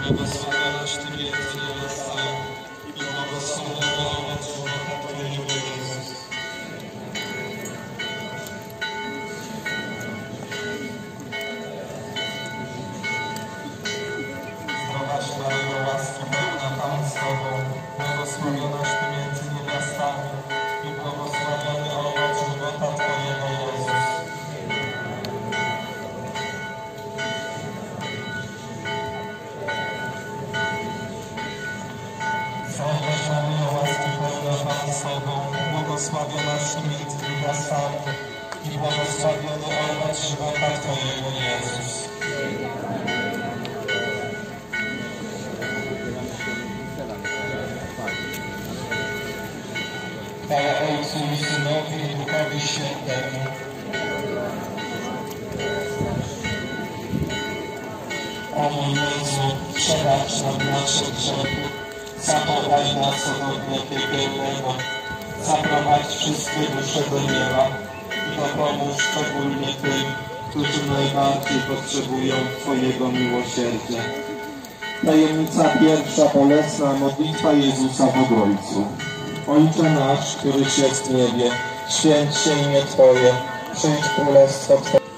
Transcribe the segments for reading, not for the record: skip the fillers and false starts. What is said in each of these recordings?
błogosławionaś Ty między niewiastami i błogosławiony owoc żywota Twojego, Jezus. Zdrowaś Maryjo, łaski pełna Pan z Tobą, błogosławionaś Ty między niewiastami i błogosławiony owoc żywota Twojego, Jezus. Zdrowaś Maryjo, łaski pełna Pan z Tobą, błogosławionaś Ty między niewiastami i błogosławiony owoc żywota Twojego, Jezus. Chwała Ojcu i Synowi i Duchowi Świętemu. O mój Jezu, przebacz nam nasze grzechy, zachowaj nas od ognia piekielnego, zaprowadź wszystkie dusze do nieba i dopomóż szczególnie tym, którzy najbardziej potrzebują Twojego miłosierdzia. Tajemnica pierwsza, bolesna modlitwa Jezusa w Obrońcu. Ojcze nasz, któryś jest w niebie, święć się imię Twoje, przyjdź królestwo Twoje.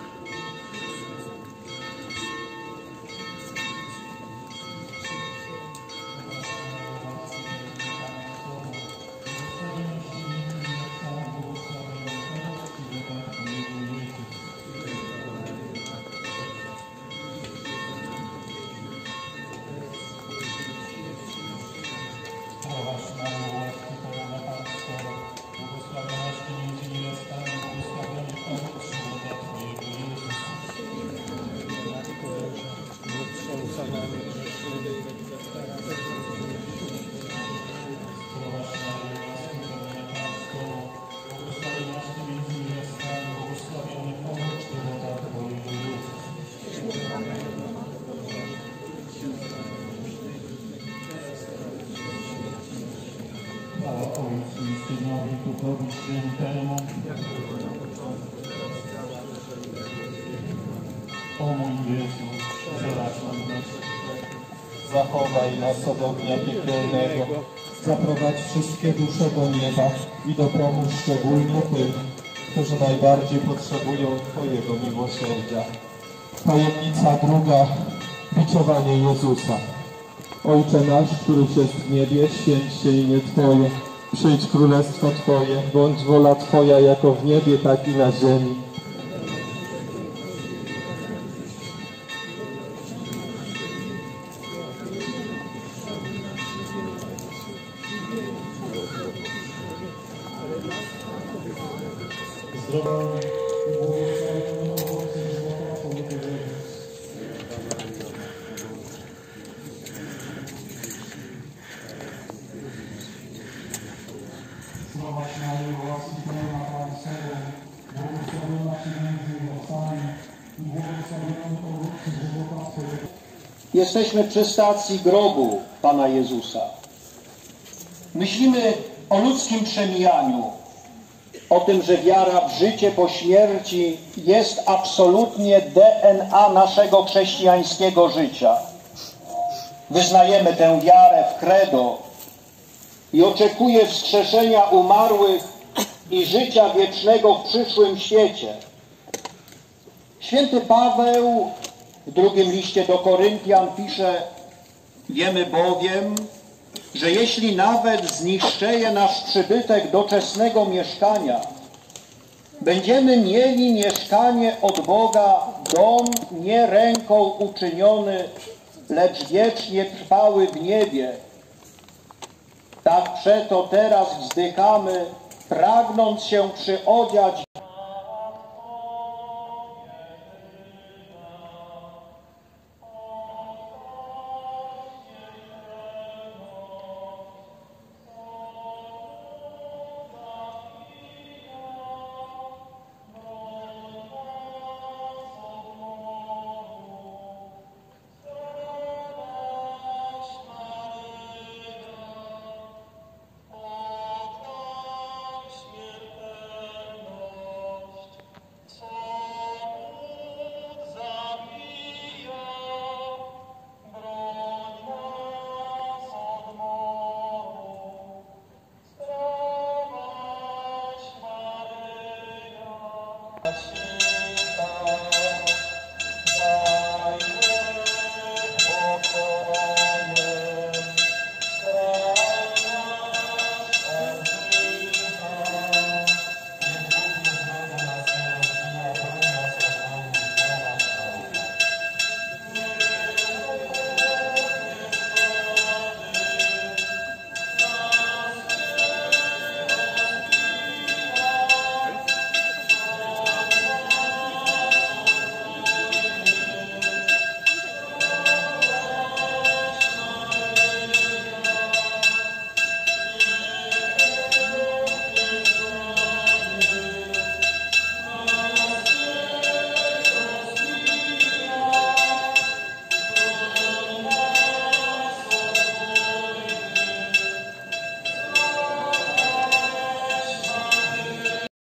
Ojcu i Synowi, Duchowi Świętemu. O mój Jezu, przebacz nam nasze grzechy, Zachowaj nas od ognia piekielnego, zaprowadź wszystkie dusze do nieba i dopomóż szczególnie tym, którzy najbardziej potrzebują Twojego miłosierdzia. Tajemnica druga, biczowanie Jezusa. Ojcze nasz, któryś jest w niebie, święć się imię Twoje, przyjdź królestwo Twoje, bądź wola Twoja jako w niebie, tak i na ziemi. Zdrowaś Maryjo, łaski pełna Pan z Tobą, błogosławiona Ty między niewiastami i błogosławiony owoc żywota Twojego. Jesteśmy przy stacji grobu Pana Jezusa. Myślimy o ludzkim przemijaniu, o tym, że wiara w życie po śmierci jest absolutnie DNA naszego chrześcijańskiego życia. Wyznajemy tę wiarę w credo i oczekuję wskrzeszenia umarłych i życia wiecznego w przyszłym świecie. Święty Paweł w drugim liście do Koryntian pisze: wiemy bowiem, że jeśli nawet zniszczeje nasz przybytek doczesnego mieszkania, będziemy mieli mieszkanie od Boga, dom nie ręką uczyniony, lecz wiecznie trwały w niebie. Tak przeto teraz wzdychamy, pragnąc się przyodziać podziękować